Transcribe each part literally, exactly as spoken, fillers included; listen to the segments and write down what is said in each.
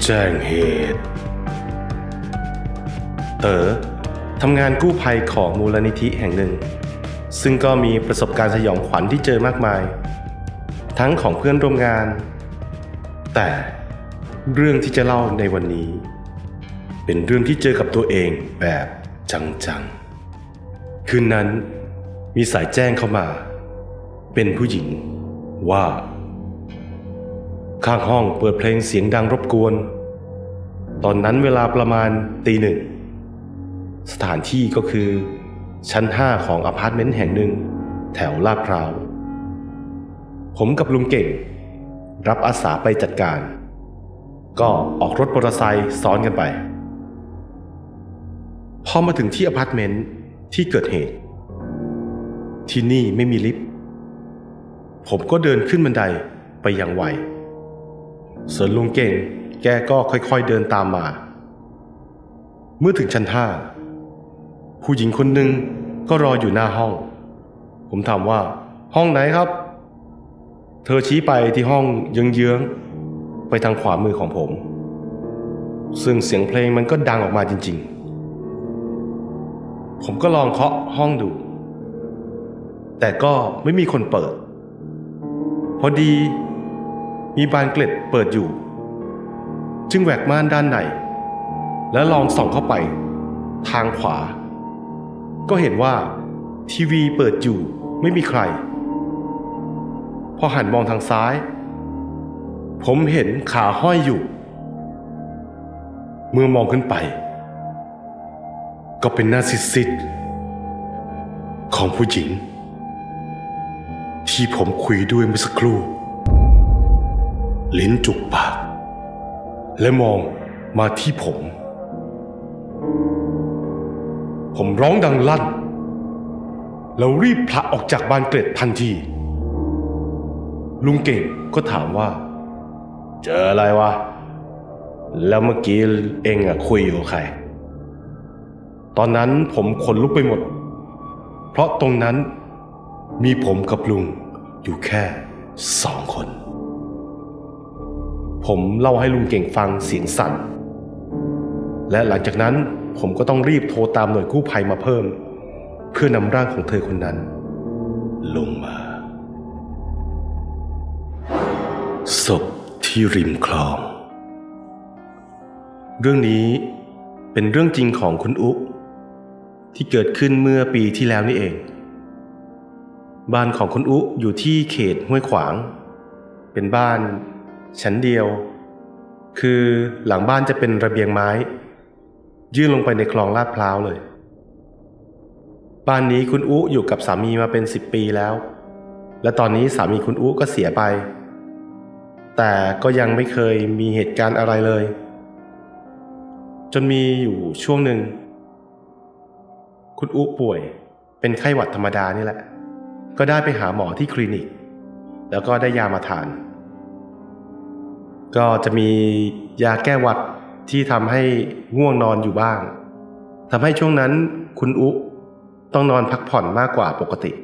จ้งเหตุเต๋อทำงานกู้ภัยของมูลนิธิแห่งหนึ่งซึ่งก็มีประสบการณ์สยองขวัญที่เจอมากมายทั้งของเพื่อนร่วมงานแต่เรื่องที่จะเล่าในวันนี้เป็นเรื่องที่เจอกับตัวเองแบบจังๆคืนนั้นมีสายแจ้งเข้ามาเป็นผู้หญิงว่าข้างห้องเปิดเพลงเสียงดังรบกวนตอนนั้นเวลาประมาณตีหนึ่งสถานที่ก็คือชั้นห้าของอพาร์ตเมนต์แห่งหนึ่งแถวลาดพร้าวผมกับลุงเก่งรับอาสาไปจัดการก็ออกรถมอเตอร์ไซค์ซ้อนกันไปพอมาถึงที่อพาร์ตเมนต์ที่เกิดเหตุที่นี่ไม่มีลิฟต์ผมก็เดินขึ้นบันไดไปอย่างไวส่วนลุงเก่งแกก็ค่อยๆเดินตามมาเมื่อถึงชั้นห้าผู้หญิงคนหนึ่งก็รออยู่หน้าห้องผมถามว่าห้องไหนครับเธอชี้ไปที่ห้องเยื้องๆไปทางขวามือของผมซึ่งเสียงเพลงมันก็ดังออกมาจริงๆผมก็ลองเคาะห้องดูแต่ก็ไม่มีคนเปิดพอดีมีบานเกล็ดเปิดอยู่จึงแหวกม่านด้านในและลองส่องเข้าไปทางขวาก็เห็นว่าทีวีเปิดอยู่ไม่มีใครพอหันมองทางซ้ายผมเห็นขาห้อยอยู่เมื่อมองขึ้นไปก็เป็นหน้าซีดๆของผู้หญิงที่ผมคุยด้วยเมื่อสักครู่ลิ้นจุกปากและมองมาที่ผมผมร้องดังลั่นแล้วรีบผละออกจากบานเกล็ดทันทีลุงเก่งก็ถามว่าเจออะไรวะแล้วเมื่อกี้เองอะคุยกับใครตอนนั้นผมขนลุกไปหมดเพราะตรงนั้นมีผมกับลุงอยู่แค่สองคนผมเล่าให้ลุงเก่งฟังเสียงสั่นและหลังจากนั้นผมก็ต้องรีบโทรตามหน่วยกู้ภัยมาเพิ่มเพื่อนำร่างของเธอคนนั้นลงมาศพที่ริมคลองเรื่องนี้เป็นเรื่องจริงของคุณอุ๊ที่เกิดขึ้นเมื่อปีที่แล้วนี่เองบ้านของคุณอุ๊อยู่ที่เขตห้วยขวางเป็นบ้านชั้นเดียวคือหลังบ้านจะเป็นระเบียงไม้ยื่นลงไปในคลองลาดพร้าวเลยบ้านนี้คุณอุ๊อยู่กับสามีมาเป็นสิบปีแล้วและตอนนี้สามีคุณอุ๊ก็เสียไปแต่ก็ยังไม่เคยมีเหตุการณ์อะไรเลยจนมีอยู่ช่วงหนึ่งคุณอุ๊ป่วยเป็นไข้หวัดธรรมดานี่แหละก็ได้ไปหาหมอที่คลินิกแล้วก็ได้ยามาทานก็จะมียาแก้หวัดที่ทำให้ง่วงนอนอยู่บ้างทำให้ช่วงนั้นคุณอุ๊ต้องนอนพักผ่อนมากกว่าปกติ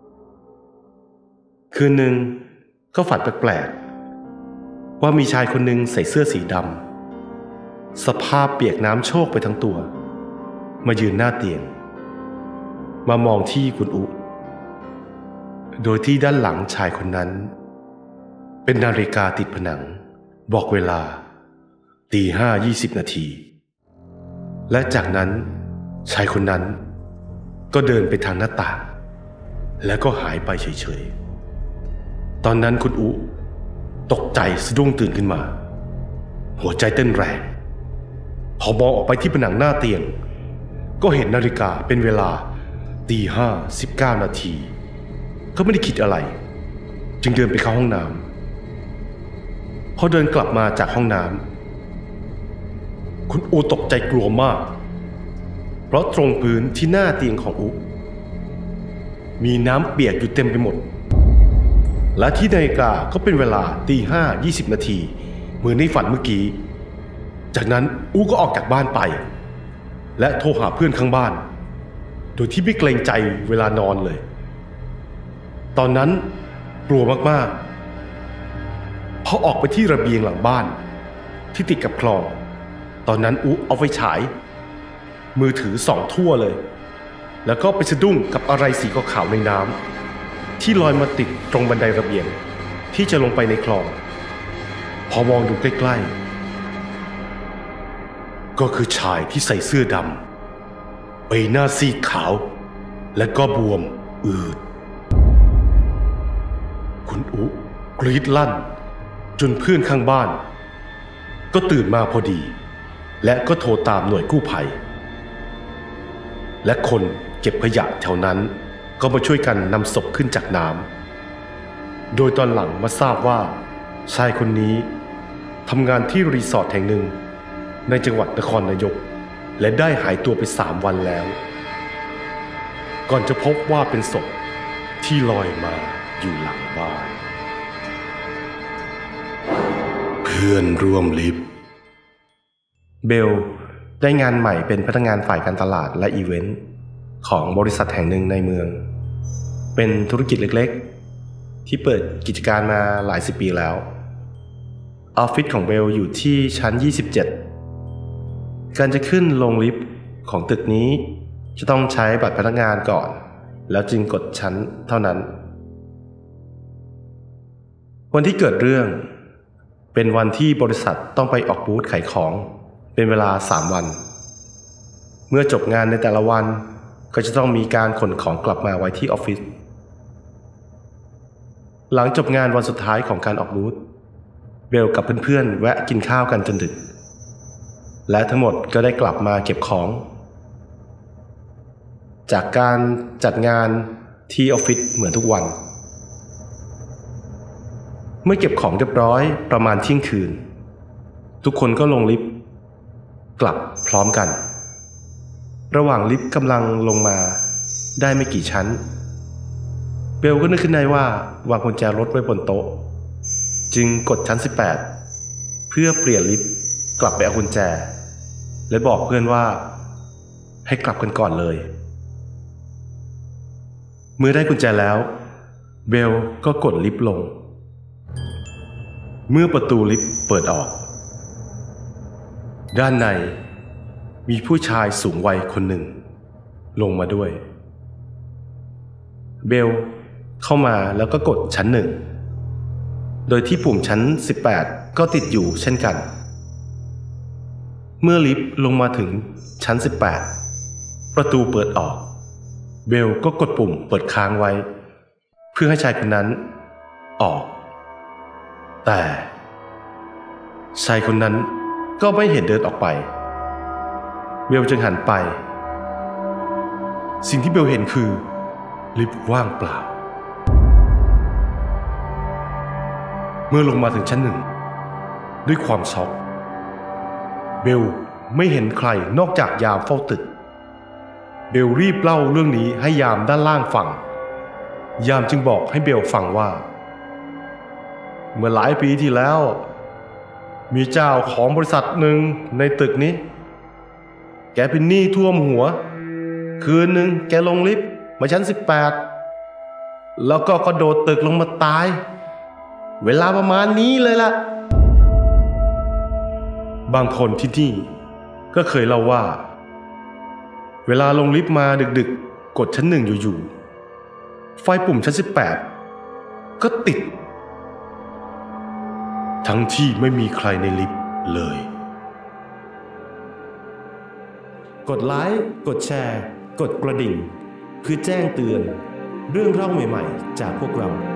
คืนหนึ่งก็ฝันแปลกๆว่ามีชายคนหนึ่งใส่เสื้อสีดำสภาพเปียกน้ำโชกไปทั้งตัวมายืนหน้าเตียงมามองที่คุณอุ๊โดยที่ด้านหลังชายคนนั้นเป็นนาฬิกาติดผนังบอกเวลาตีห้ายี่สิบนาทีและจากนั้นชายคนนั้นก็เดินไปทางหน้าต่างแล้วก็หายไปเฉยๆตอนนั้นคุณอุ๊ตกใจสะดุ้งตื่นขึ้นมาหัวใจเต้นแรงพอมองออกไปที่ผนังหน้าเตียงก็เห็นนาฬิกาเป็นเวลาตีห้าสิบเก้านาทีก็ไม่ได้คิดอะไรจึงเดินไปเข้าห้องน้ำพอเดินกลับมาจากห้องน้ำคุณอูตกใจกลัวมากเพราะตรงพื้นที่หน้าเตียงของอูมีน้ำเปียกอยู่เต็มไปหมดและที่นาฬิกาก็เป็นเวลาตีห้ายี่สิบนาทีเหมือนในฝันเมื่อกี้จากนั้นอูก็ออกจากบ้านไปและโทรหาเพื่อนข้างบ้านโดยที่ไม่เกรงใจเวลานอนเลยตอนนั้นกลัวมากๆพอออกไปที่ระเบียงหลังบ้านที่ติดกับคลองตอนนั้นอุเอาไฟฉายมือถือส่องทั่วเลยแล้วก็ไปสะดุ้งกับอะไรสีขาวๆในน้ำที่ลอยมาติดตรงบันไดระเบียงที่จะลงไปในคลองพอมองดูใกล้ๆก็คือชายที่ใส่เสื้อดำใบหน้าซีดขาวและก็บวมอืดคุณอุกรีดลั่นจนเพื่อนข้างบ้านก็ตื่นมาพอดีและก็โทรตามหน่วยกู้ภัยและคนเก็บขยะแถวนั้นก็มาช่วยกันนำศพขึ้นจากน้ำโดยตอนหลังมาทราบว่าชายคนนี้ทำงานที่รีสอร์ทแห่งหนึ่งในจังหวัดนครนายกและได้หายตัวไปสามวันแล้วก่อนจะพบว่าเป็นศพที่ลอยมาอยู่หลังบ้านเพื่อนร่วมลิฟต์เบลได้งานใหม่เป็นพนักงานฝ่ายการตลาดและอีเวนต์ของบริษัทแห่งหนึ่งในเมืองเป็นธุรกิจเล็กๆที่เปิดกิจการมาหลายสิบปีแล้วออฟฟิศของเบลอยู่ที่ชั้นยี่สิบเจ็ดการจะขึ้นลงลิฟต์ของตึกนี้จะต้องใช้บัตรพนักงานก่อนแล้วจึงกดชั้นเท่านั้นวันที่เกิดเรื่องเป็นวันที่บริษัทต้องไปออกบูธขายของเป็นเวลาสามวันเมื่อจบงานในแต่ละวันก็จะต้องมีการขนของกลับมาไว้ที่ออฟฟิศหลังจบงานวันสุดท้ายของการออกบูธเบลกับเพื่อนๆแวะกินข้าวกันจนดึกและทั้งหมดก็ได้กลับมาเก็บของจากการจัดงานที่ออฟฟิศเหมือนทุกวันเมื่อเก็บของเรียบร้อยประมาณเที่ยงคืนทุกคนก็ลงลิฟต์กลับพร้อมกันระหว่างลิฟต์กำลังลงมาได้ไม่กี่ชั้นเบลก็นึกขึ้นได้ว่าวางกุญแจรถไว้บนโต๊ะจึงกดชั้นสิบแปดเพื่อเปลี่ยนลิฟต์กลับไปเอากุญแจและบอกเพื่อนว่าให้กลับกันก่อนเลยเมื่อได้กุญแจแล้วเบลก็กดลิฟต์ลงเมื่อประตูลิฟต์เปิดออกด้านในมีผู้ชายสูงวัยคนหนึ่งลงมาด้วยเบลเข้ามาแล้วก็กดชั้นหนึ่งโดยที่ปุ่มชั้นสิบแปดก็ติดอยู่เช่นกันเมื่อลิฟต์ลงมาถึงชั้นสิบแปดประตูเปิดออกเบลก็กดปุ่มเปิดค้างไว้เพื่อให้ชายคนนั้นออกแต่ชายคนนั้นก็ไม่เห็นเดินออกไปเบลจึงหันไปสิ่งที่เบลเห็นคือลิฟต์ว่างเปล่าเมื่อลงมาถึงชั้นหนึ่งด้วยความช็อกเบลไม่เห็นใครนอกจากยามเฝ้าตึกเบลรีบเล่าเรื่องนี้ให้ยามด้านล่างฟังยามจึงบอกให้เบลฟังว่าเมื่อหลายปีที่แล้วมีเจ้าของบริษัทหนึ่งในตึกนี้แกเป็นหนี้ท่วมหัวคืนหนึ่งแกลงลิฟต์มาชั้นสิบแปดแล้วก็กระโดดตึกลงมาตายเวลาประมาณนี้เลยล่ะบางคนที่นี่ก็เคยเล่าว่าเวลาลงลิฟต์มาดึกๆกดชั้นหนึ่งอยู่ๆไฟปุ่มชั้นสิบแปดก็ติดทั้งที่ไม่มีใครในลิฟต์เลยกดไลค์กดแชร์กดกระดิ่งเพื่อแจ้งเตือนเรื่องเล่าใหม่ๆจากพวกเรา